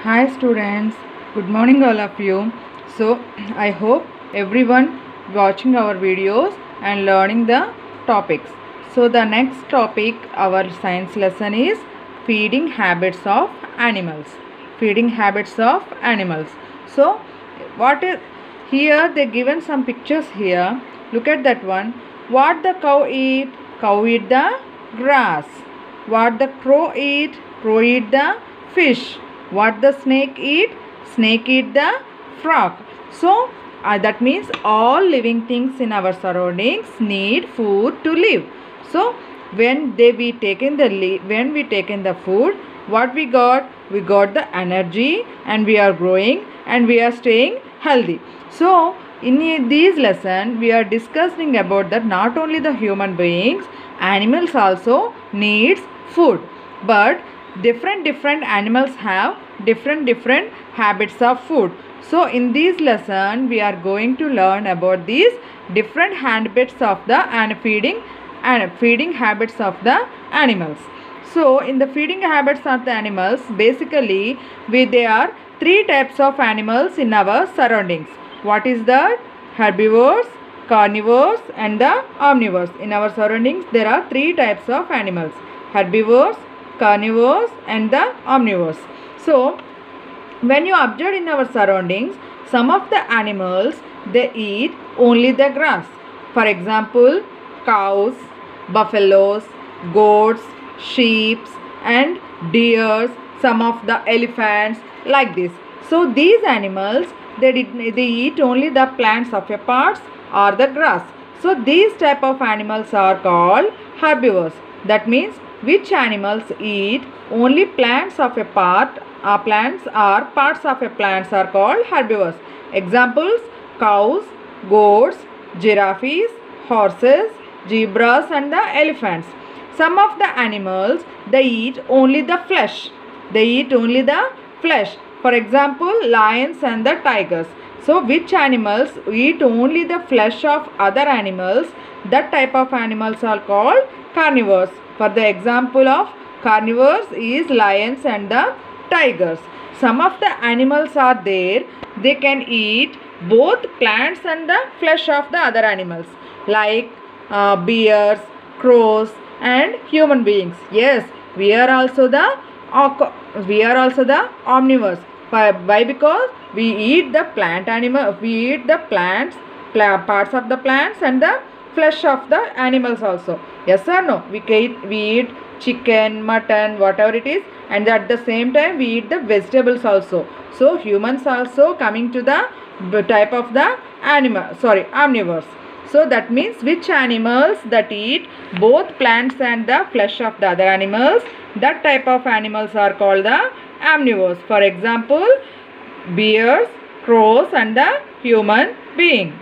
Hi students, good morning all of you. So I hope everyone watching our videos and learning the topics. So the next topic our science lesson is feeding habits of animals. Feeding habits of animals. So what is here they given some pictures here. Look at that one. What the cow eat? Cow eat the grass. What the crow eat? Crow eat the fish. What the snake eat? Snake eat the frog. So that means all living things in our surroundings need food to live. So when we taken the food, what we got? We got the energy and we are growing and we are staying healthy. So in this lesson we are discussing about that not only the human beings, animals also needs food, but different animals have different habits of food. So in this lesson we are going to learn about these different habits of the feeding habits of the animals. So in the feeding habits of the animals, basically there are three types of animals in our surroundings. What is that? Herbivores, carnivores and the omnivores. In our surroundings there are three types of animals: herbivores, carnivores and the omnivores. So when you observe in our surroundings, some of the animals they eat only the grass. For example, cows, buffaloes, goats, sheep and deers, some of the elephants, like this. So these animals they eat only the plants of a parts or the grass. So these type of animals are called herbivores. That means which animals eat only plants of a part plants or parts of a plants are called herbivores. Examples: cows, goats, giraffes, horses, zebras and the elephants. Some of the animals they eat only the flesh. They eat only the flesh. For example, lions and the tigers. So which animals eat only the flesh of other animals? That type of animals are called carnivores. For the example of carnivores is lions and the tigers. Some of the animals are there, they can eat both plants and the flesh of the other animals, like bears, crows and human beings. Yes, we are also the omnivores. Why? Because we eat the we eat the parts of the plants and the flesh of the animals also. Yes or no? We eat chicken, mutton, whatever it is, and at the same time we eat the vegetables also. So humans also coming to the type of the omnivores. So that means which animals that eat both plants and the flesh of the other animals, that type of animals are called the omnivores. For example, bears, crows and the human being.